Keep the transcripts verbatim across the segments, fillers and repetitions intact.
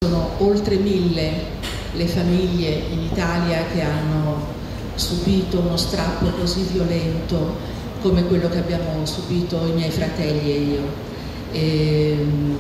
Sono oltre mille le famiglie in Italia che hanno subito uno strappo così violento come quello che abbiamo subito i miei fratelli e io. E,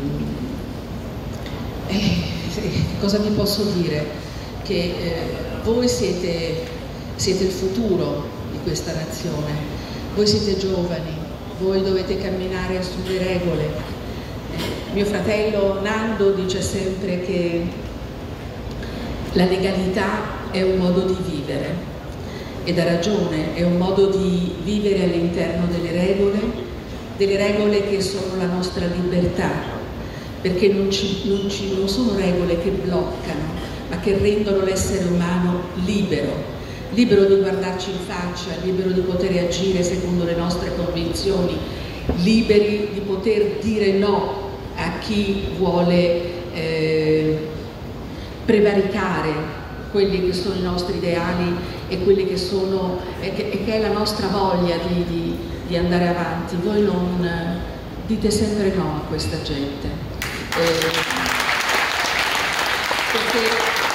e, cosa vi posso dire? Che eh, voi siete, siete il futuro di questa nazione, voi siete giovani, voi dovete camminare sulle regole. Eh, mio fratello Nando dice sempre che la legalità è un modo di vivere. Ed ha ragione, è un modo di vivere all'interno delle regole, delle regole che sono la nostra libertà, perché non, ci, non, ci, non sono regole che bloccano, ma che rendono l'essere umano libero, libero di guardarci in faccia, libero di poter agire secondo le nostre convinzioni, liberi di poter dire no a chi vuole eh, prevaricare quelli che sono i nostri ideali e quelli che sono e che, e che è la nostra voglia di, di, di andare avanti. Voi non eh, dite sempre no a questa gente, eh, perché,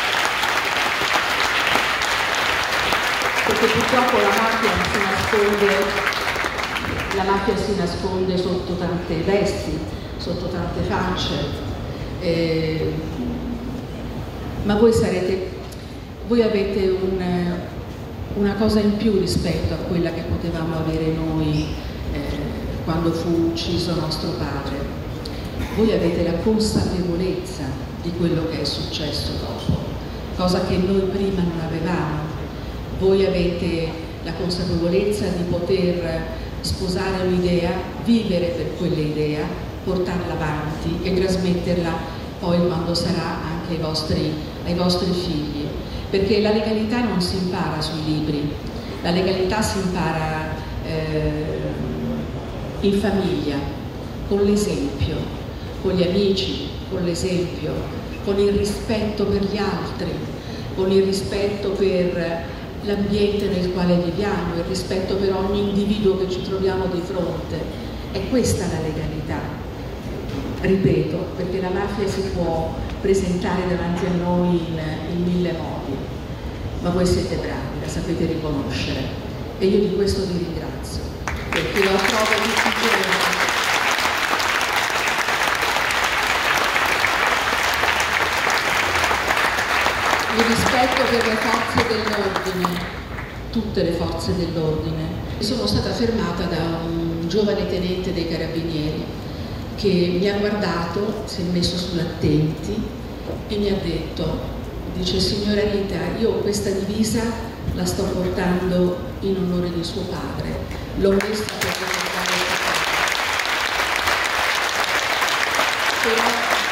perché purtroppo la mafia si nasconde, la mafia si nasconde sotto tante vesti, sotto tante facce, eh, ma voi sarete Voi avete un, una cosa in più rispetto a quella che potevamo avere noi eh, quando fu ucciso nostro padre. Voi avete la consapevolezza di quello che è successo dopo, cosa che noi prima non avevamo. Voi avete la consapevolezza di poter sposare un'idea, vivere per quell'idea, portarla avanti e trasmetterla poi quando sarà anche ai vostri, ai vostri figli. Perché la legalità non si impara sui libri, la legalità si impara eh, in famiglia, con l'esempio, con gli amici, con l'esempio, con il rispetto per gli altri, con il rispetto per l'ambiente nel quale viviamo, il rispetto per ogni individuo che ci troviamo di fronte. È questa la legalità, ripeto, perché la mafia si può presentare davanti a noi in, in mille modi, ma voi siete bravi, la sapete riconoscere e io di questo vi ringrazio, perché lo trovo tutti i giorni. Il rispetto per le forze dell'ordine, tutte le forze dell'ordine. Sono stata fermata da un giovane tenente dei Carabinieri che mi ha guardato, si è messo sull'attenti e mi ha detto, dice: signora Rita, io questa divisa la sto portando in onore di suo padre, l'ho messa per ricordare suo padre.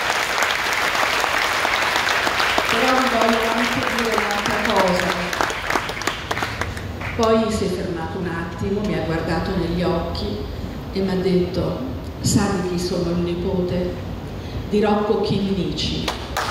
Però, però voglio anche dire un'altra cosa. Poi si è fermato un attimo, mi ha guardato negli occhi e mi ha detto: sa di chi sono il nipote? Di Rocco Chinnici.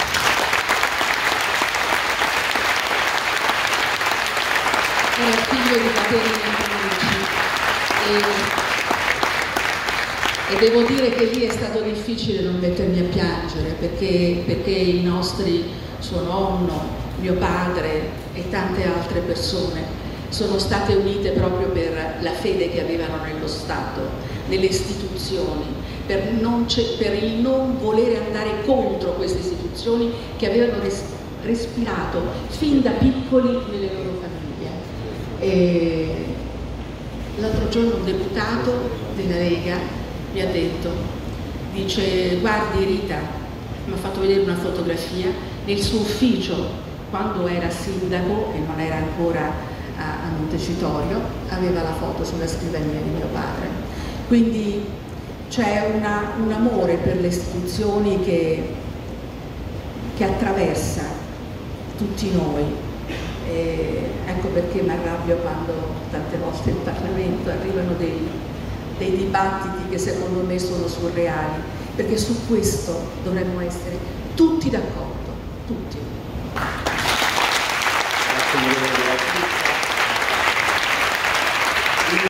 Era il figlio di Caterina Chinnici e, e devo dire che lì è stato difficile non mettermi a piangere perché, perché i nostri, suo nonno, mio padre e tante altre persone sono state unite proprio per la fede che avevano nello Stato, nelle istituzioni, per, non per il non volere andare contro queste istituzioni che avevano res respirato fin da piccoli nelle loro famiglie. L'altro giorno un deputato della Lega mi ha detto, dice: guardi Rita, mi ha fatto vedere una fotografia, nel suo ufficio quando era sindaco e non era ancora a, a Montecitorio, aveva la foto sulla scrivania di mio padre. Quindi c'è un amore per le istituzioni che, che attraversa tutti noi. E ecco perché mi arrabbio quando tante volte in Parlamento arrivano dei, dei dibattiti che secondo me sono surreali, perché su questo dovremmo essere tutti d'accordo, tutti.